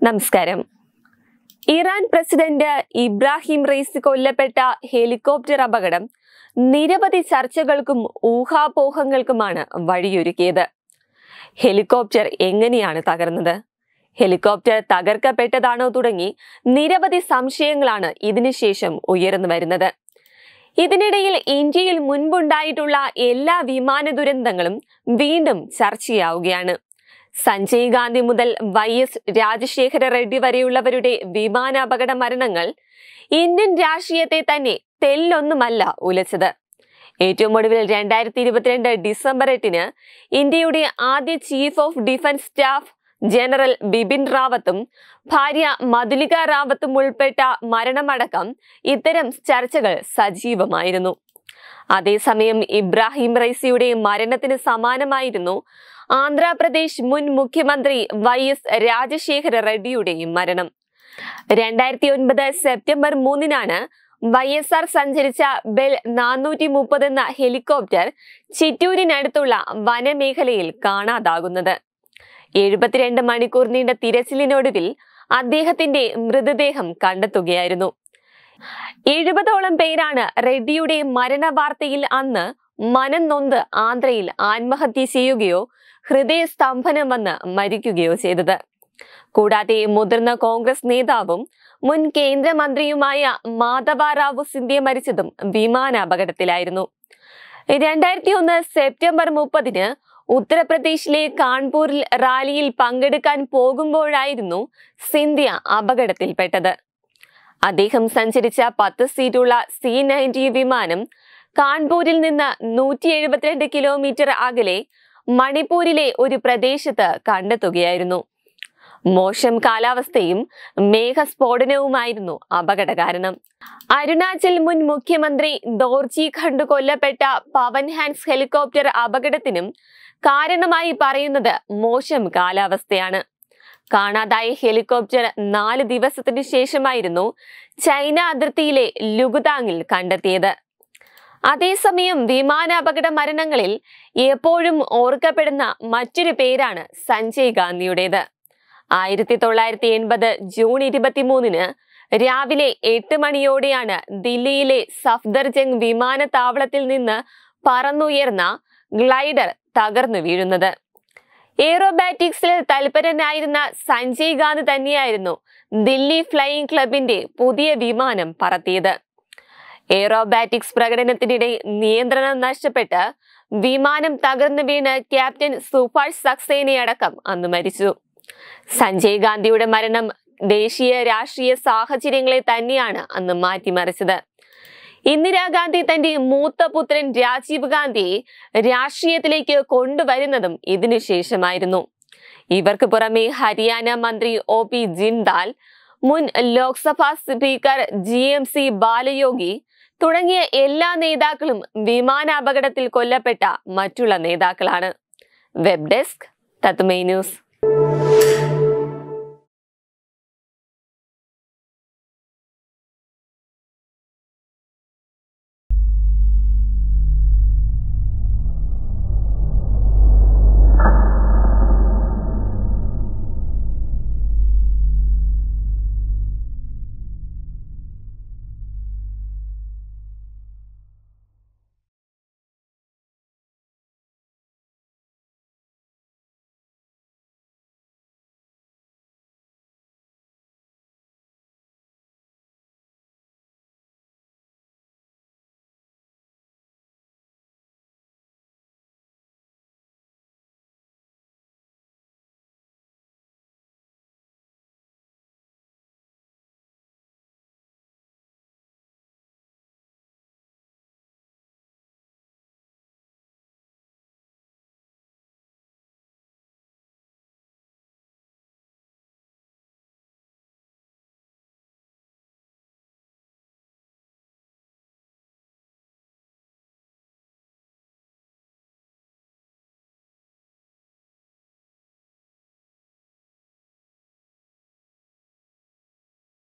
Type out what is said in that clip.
നമസ്കാരം. Iran president Ibrahim Raisi കൊല്ലപ്പെട്ട helicopter അപകടം നിരവധി ചർച്ചകൾക്കും ഊഹാപോഹങ്ങൾക്കുമാണ് വഴിയൊരുക്കിയത്. ഹെലികോപ്റ്റർ എങ്ങനെയാണ് തകർന്നത്? ഹെലികോപ്റ്റർ തകർക്കപ്പെട്ടതാണോ തുടങ്ങി നിരവധി സംശയങ്ങളാണ് ഇതിനുശേഷം ഉയർന്നു വരുന്നത്. ഇതിനിടയിൽ ഇന്ത്യയിൽ മുൻപുണ്ടായിട്ടുള്ള എല്ലാ വിമാന ദുരന്തങ്ങളും വീണ്ടും ചർച്ചയാവുകയാണ്. സഞ്ജയ് ഗാന്ധി മുതൽ YS രാജശേഖര റെഡ്ഡി വരെയുള്ളവരുടെ വിമാനാപകട മരണങ്ങൾ ഇന്ത്യൻ രാഷ്ട്രീയത്തെ തന്നെ തെല്ലൊന്നുമല്ല ഉലച്ചത്. ഏറ്റവും ഒടുവിൽ 2022 ഡിസംബർ 8 ഇന്ത്യയുടെ ആദ്യ chief of defence staff general Bipin റാവത്തും ഭാര്യ മധുലിക റാവത്തും ഉൾപ്പെട്ട മരണമടക്കം ഇത്തരം ചർച്ചകൾ സജീവമായിരുന്നു. അതേസമയം ഇബ്രാഹിം റൈസിയുടെ മരണത്തിന് സമാനമായിരുന്നു ആന്ധ്രാപ്രദേശ് മുൻ മുഖ്യമന്ത്രി YS രാജശേഖര റെഡ്ഡിയുടെയും മരണം. 2009 സെപ്റ്റംബർ 3 YSR സഞ്ചരിച്ച ബെൽ 430 എന്ന ഹെലികോപ്റ്റർ ചിറ്റൂരിനടുത്തുള്ള വനമേഖലയിൽ കാണാതാകുന്നത്. 72 മണിക്കൂർ നീണ്ട തിരച്ചിലിനൊടുവിൽ അദ്ദേഹത്തിന്റെ മൃതദേഹം കണ്ടെത്തുകയായിരുന്നു. 70ഓളം പേരാണ് റെഡ്ഡിയുടെ മരണ വാർത്തയിൽ അന്ന് മനം നൊന്ത് ആന്ധ്രയിൽ ആത്മഹത്യ ചെയ്യുകയോ ഹൃദയസ്തംഭനം വന്ന് മരിക്കുകയോ ചെയ്തത്. കൂടാതെ മുതിർന്ന കോൺഗ്രസ് നേതാവും മുൻ കേന്ദ്രമന്ത്രിയുമായ മാധവ റാവു സിന്ധ്യ മരിച്ചതും വിമാനാപകടത്തിലായിരുന്നു. 2001 സെപ്റ്റംബർ 30 ഉത്തർപ്രദേശിലെ കാൺപൂരിൽ റാലിയിൽ പങ്കെടുക്കാൻ പോകുമ്പോഴായിരുന്നു സിന്ധ്യ അപകടത്തിൽപ്പെട്ടത്. അദ്ദേഹം സഞ്ചരിച്ച 10 സീറ്റുള്ള C-90 വിമാനം കാൺപൂരിൽ നിന്ന് 172 കിലോമീറ്റർ അകലെ മണിപ്പൂരിലെ ഒരു പ്രദേശത്ത് കണ്ടെത്തുകയായിരുന്നു. മോശം കാലാവസ്ഥയും മേഘസ്ഫോടനവുമായിരുന്നു അപകട കാരണം. അരുണാചൽ മുൻ മുഖ്യമന്ത്രി ദോർജി ഖണ്ഡു കൊല്ലപ്പെട്ട പവൻ ഹാൻസ് ഹെലികോപ്റ്റർ അപകടത്തിനും കാരണമായി പറയുന്നത് മോശം കാലാവസ്ഥയാണ്. കാണാതായ ഹെലികോപ്റ്റർ 4 ദിവസത്തിനു ശേഷമായിരുന്നു ചൈന അതിർത്തിയിലെ ലുഗുതാങ്ങിൽ കണ്ടെത്തിയത്. അതേസമയം വിമാനാപകട മരണങ്ങളിൽ എപ്പോഴും ഓർക്കപ്പെടുന്ന മറ്റൊരു പേരാണ് സഞ്ജയ് ഗാന്ധിയുടേത്. 1980 ജൂൺ 23 രാവിലെ 8 മണിയോടെയാണ് ദില്ലിയിലെ സഫ്ദർജംഗ് വിമാനത്താവളത്തിൽ നിന്ന് പറന്നുയർന്ന ഗ്ലൈഡർ തകർന്നു വീഴുന്നത്. എയ്റോബാറ്റിക്സിൽ തൽപരനായിരുന്ന സഞ്ജയ് ഗാന്ധി തന്നെയായിരുന്നു ദില്ലി ഫ്ലൈയിംഗ് ക്ലബിന്റെ പുതിയ വിമാനം പറത്തിയത്. എയ്റോബാറ്റിക്സ് പ്രകടനത്തിനിടെ നിയന്ത്രണം നഷ്ടപ്പെട്ട് വിമാനം തകർന്നു വീണ് ക്യാപ്റ്റൻ സുഭാഷ് സക്സേനയടക്കം അന്ന് മരിച്ചു. സഞ്ജയ് ഗാന്ധിയുടെ മരണം ദേശീയ രാഷ്ട്രീയ സാഹചര്യങ്ങളെ തന്നെയാണ് അന്ന് മാറ്റിമറിച്ചത്. ഇന്ദിരാഗാന്ധി തന്റെ മൂത്ത പുത്രൻ രാജീവ് ഗാന്ധിയെ രാഷ്ട്രീയത്തിലേക്ക് കൊണ്ടുവരുന്നതും ഇതിനുശേഷമായിരുന്നു. ഇവർക്ക് പുറമെ ഹരിയാന മന്ത്രി OP ജിൻദാൽ, മുൻ ലോക്സഭാ സ്പീക്കർ GMC ബാലയോഗി തുടങ്ങിയ എല്ലാ നേതാക്കളും വിമാനാപകടത്തിൽ കൊല്ലപ്പെട്ട മറ്റുള്ള നേതാക്കളാണ്. Web desk Tatwamayi news.